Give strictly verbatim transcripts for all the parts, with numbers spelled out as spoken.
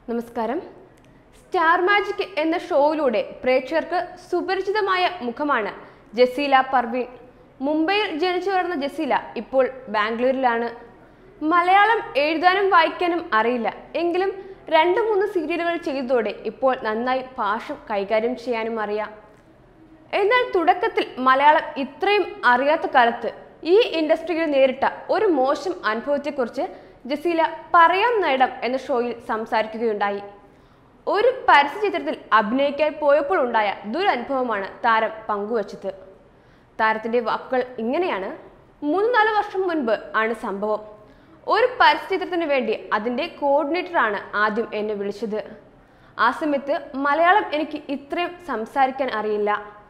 നമസ്കാരം. Star magic എന്ന ഷോയിലൂടെ പ്രേക്ഷകർക്ക് സുപരിചിതമായ മുഖമാണ് ജസീല പർവീൻ. മുംബൈയിൽ ജനിച്ചു വളർന്ന ജസീല ഇപ്പോൾ ബാംഗ്ലൂരിലാണ്. മലയാളം എഴുതാനും വായിക്കാനും അറിയില്ല എങ്കിലും രണ്ട് മൂന്ന് സീരിയലുകൾ ചെയ്തതോടെ ഇപ്പോൾ നന്നായി ഭാഷ കൈകാര്യം ചെയ്യാനും അറിയാം. എന്നാൽ തുടക്കത്തിൽ മലയാളം ഇത്രയും അറിയാത്ത കാലത്ത് ഈ ഇൻഡസ്ട്രിയിൽ നേരിട്ട ഒരു മോശം അനുഭവത്തെക്കുറിച്ച് ജസീല പറയാം നേടം എന്ന ഷോയിൽ സംസാരിക്കുകയുണ്ടായി. ഒരു പരസ്യചിത്രത്തിൽ അഭിനയിക്കാൻ പോയപ്പോൾ ഉണ്ടായ ദുരനുഭവമാണ് താരം പങ്കുവച്ചത്. താരത്തിന്റെ വാക്കുകൾ ഇങ്ങനെയാണ്. മൂന്ന് നാല് വർഷം മുൻപ് ആണ് സംഭവം. ഒരു പരസ്യചിത്രത്തിന് വേണ്ടി അതിൻ്റെ കോർഡിനേറ്ററാണ് ആദ്യം എന്നെ വിളിച്ചത്. ആ സമയത്ത് മലയാളം എനിക്ക് ഇത്രയും സംസാരിക്കാൻ അറിയില്ല.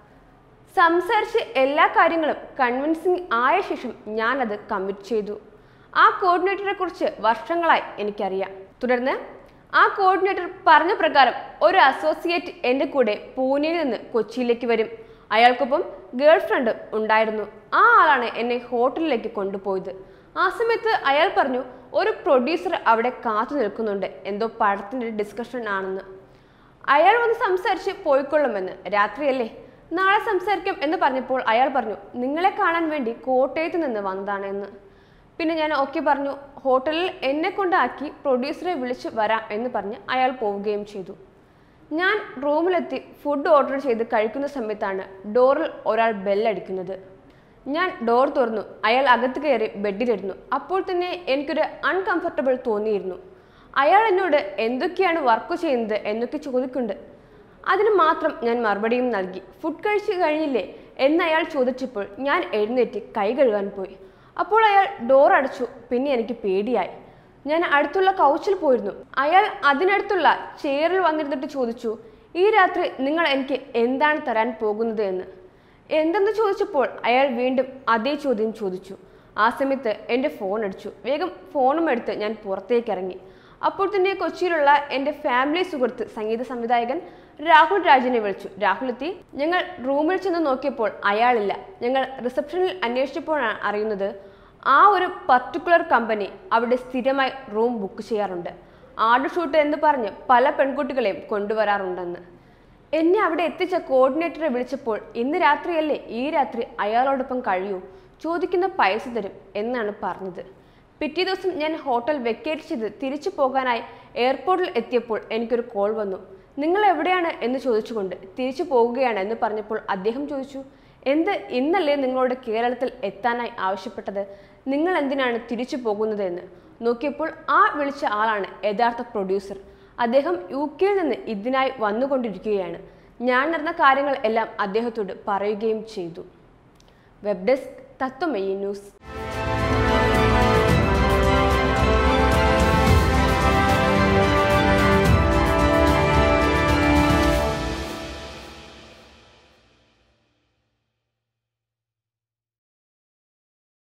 സംസാരിച്ച് എല്ലാ കാര്യങ്ങളും കൺവിൻസിങ് ആയ ശേഷം ഞാനത് കമ്മിറ്റ് ചെയ്തു. ആ കോർഡിനേറ്ററെ കുറിച്ച് വർഷങ്ങളായി എനിക്കറിയാം. തുടർന്ന് ആ കോർഡിനേറ്റർ പറഞ്ഞ പ്രകാരം ഒരു അസോസിയേറ്റ് എൻ്റെ കൂടെ പൂനെയിൽ നിന്ന് കൊച്ചിയിലേക്ക് വരും. അയാൾക്കൊപ്പം ഗേൾ ഫ്രണ്ട് ഉണ്ടായിരുന്നു. ആ ആളാണ് എന്നെ ഹോട്ടലിലേക്ക് കൊണ്ടുപോയത്. ആ സമയത്ത് അയാൾ പറഞ്ഞു, ഒരു പ്രൊഡ്യൂസർ അവിടെ കാത്തു നിൽക്കുന്നുണ്ട്, എന്തോ പടത്തിൻ്റെ ഡിസ്കഷൻ ആണെന്ന്. അയാൾ വന്ന് സംസാരിച്ച് പോയിക്കൊള്ളുമെന്ന്. രാത്രിയല്ലേ, നാളെ സംസാരിക്കാം എന്ന് പറഞ്ഞപ്പോൾ അയാൾ പറഞ്ഞു, നിങ്ങളെ കാണാൻ വേണ്ടി കോട്ടയത്ത് നിന്ന് വന്നതാണ് എന്ന്. പിന്നെ ഞാൻ ഓക്കെ പറഞ്ഞു. ഹോട്ടലിൽ എന്നെ കൊണ്ടാക്കി പ്രൊഡ്യൂസറെ വിളിച്ച് വരാം എന്ന് പറഞ്ഞ് അയാൾ പോവുകയും ചെയ്തു. ഞാൻ റൂമിലെത്തി ഫുഡ് ഓർഡർ ചെയ്ത് കഴിക്കുന്ന സമയത്താണ് ഡോറിൽ ഒരാൾ ബെല്ലടിക്കുന്നത്. ഞാൻ ഡോർ തുറന്നു. അയാൾ അകത്ത് കയറി ബെഡിലിരുന്നു. അപ്പോൾ തന്നെ എനിക്കൊരു അൺകംഫർട്ടബിൾ തോന്നിയിരുന്നു. അയാൾ എന്നോട് എന്തൊക്കെയാണ് വർക്ക് ചെയ്യുന്നത് എന്നൊക്കെ ചോദിക്കുന്നുണ്ട്. അതിന് മാത്രം ഞാൻ മറുപടിയും നൽകി. ഫുഡ് കഴിച്ച് കഴിഞ്ഞില്ലേ എന്ന് അയാൾ ചോദിച്ചപ്പോൾ ഞാൻ എഴുന്നേറ്റ് കൈ കഴുകാൻ പോയി. അപ്പോൾ അയാൾ ഡോർ അടച്ചു. പിന്നെ എനിക്ക് പേടിയായി. ഞാൻ അടുത്തുള്ള കൗച്ചിൽ പോയിരുന്നു. അയാൾ അതിനടുത്തുള്ള ചെയറിൽ വന്നിരുന്നിട്ട് ചോദിച്ചു, ഈ രാത്രി നിങ്ങൾ എനിക്ക് എന്താണ് തരാൻ പോകുന്നത് എന്ന്. എന്തെന്ന് ചോദിച്ചപ്പോൾ അയാൾ വീണ്ടും അതേ ചോദ്യം ചോദിച്ചു. ആ സമയത്ത് എൻ്റെ ഫോൺ അടിച്ചു. വേഗം ഫോണും എടുത്ത് ഞാൻ പുറത്തേക്ക് ഇറങ്ങി. അപ്പോൾ തന്നെ കൊച്ചിയിലുള്ള എൻ്റെ ഫാമിലി സുഹൃത്ത് സംഗീത സംവിധായകൻ രാഹുൽ രാജിനെ വിളിച്ചു. രാഹുൽ എത്തി. ഞങ്ങൾ റൂമിൽ ചെന്ന് നോക്കിയപ്പോൾ അയാളില്ല. ഞങ്ങൾ റിസപ്ഷനിൽ അന്വേഷിച്ചപ്പോഴാണ് അറിയുന്നത് ആ ഒരു പർട്ടിക്കുലർ കമ്പനി അവിടെ സ്ഥിരമായി റൂം ബുക്ക് ചെയ്യാറുണ്ട്. ആഡ് ഷൂട്ട് എന്ന് പറഞ്ഞ് പല പെൺകുട്ടികളെയും കൊണ്ടുവരാറുണ്ടെന്ന്. എന്നെ അവിടെ എത്തിച്ച കോർഡിനേറ്ററെ വിളിച്ചപ്പോൾ ഇന്ന് രാത്രിയല്ലേ, ഈ രാത്രി അയാളോടൊപ്പം കഴിയൂ, ചോദിക്കുന്ന പൈസ തരും എന്നാണ് പറഞ്ഞത്. പിറ്റേ ദിവസം ഞാൻ ഹോട്ടൽ വെക്കേറ്റ് ചെയ്ത് തിരിച്ചു പോകാനായി എയർപോർട്ടിൽ എത്തിയപ്പോൾ എനിക്കൊരു കോൾ വന്നു. നിങ്ങൾ എവിടെയാണ് എന്ന് ചോദിച്ചുകൊണ്ട്. തിരിച്ചു പോവുകയാണ് എന്ന് പറഞ്ഞപ്പോൾ അദ്ദേഹം ചോദിച്ചു, എന്ത്, ഇന്നല്ലേ നിങ്ങളോട് കേരളത്തിൽ എത്താനായി ആവശ്യപ്പെട്ടത്, നിങ്ങൾ എന്തിനാണ് തിരിച്ചു പോകുന്നത് എന്ന്. നോക്കിയപ്പോൾ ആ വിളിച്ച ആളാണ് യഥാർത്ഥ പ്രൊഡ്യൂസർ. അദ്ദേഹം യു കെയിൽ നിന്ന് ഇതിനായി വന്നുകൊണ്ടിരിക്കുകയാണ്. ഞാൻ നടന്ന കാര്യങ്ങൾ എല്ലാം അദ്ദേഹത്തോട് പറയുകയും ചെയ്തു. Web desk, Tatwamayi news.